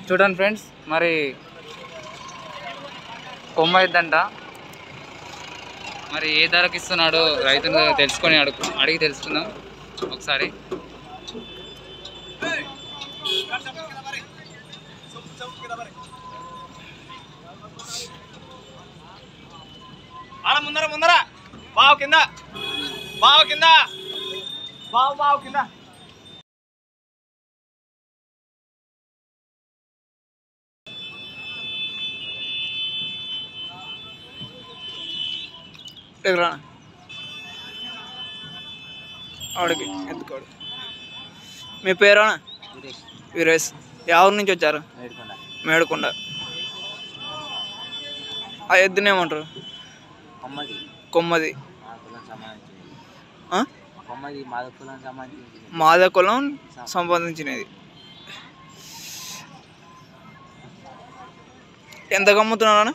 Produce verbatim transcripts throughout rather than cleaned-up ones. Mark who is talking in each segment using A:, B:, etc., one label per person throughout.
A: చూడండి ఫ్రెండ్స్, మరి కొమ్మ ఇద్దంట. మరి ఏ ధరకి ఇస్తున్నాడు రైతును తెలుసుకొని అడుగు అడిగి తెలుసుకుందాం ఒకసారి.
B: ముందర ముందర బావు కింద బావు కింద బావు బావు కింద
C: ఆడికి ఎందుకు మీ పేరేనా? వీరేష్. ఎవరి నుంచి వచ్చారు? మేడుకొండ. ఆ ఎద్దునేమంటారు? కొమ్మది. మాద కులం సంపాదించినది. ఎంత అమ్ముతున్నావు?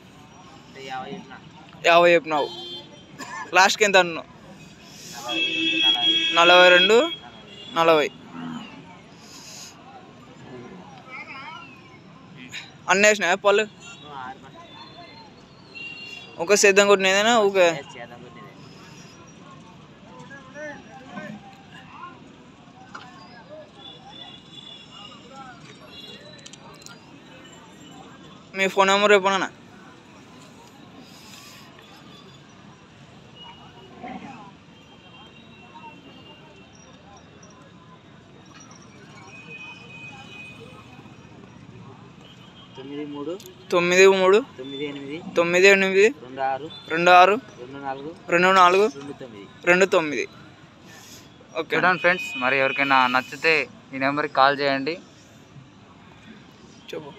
C: యాభై చెప్పినావు. లాస్ట్కి ఎంత అన్నావు? నలభై రెండు నలభై అన్నీ వేసినా పళ్ళు? ఒక సిద్ధం కొట్టినదేనా? ఓకే. మీ ఫోన్ నెంబర్ చెప్పనా?
D: తొమ్మిది మూడు
C: తొమ్మిది మూడు
D: తొమ్మిది ఎనిమిది
C: తొమ్మిది ఎనిమిది
D: రెండు ఆరు
C: రెండు ఆరు
D: రెండు నాలుగు
C: రెండు నాలుగు
D: రెండు తొమ్మిది
C: రెండు తొమ్మిది. ఓకే.
A: చూడండి ఫ్రెండ్స్, మరి ఎవరికైనా నచ్చితే ఈ నెంబర్కి కాల్ చేయండి.
C: చెప్పు.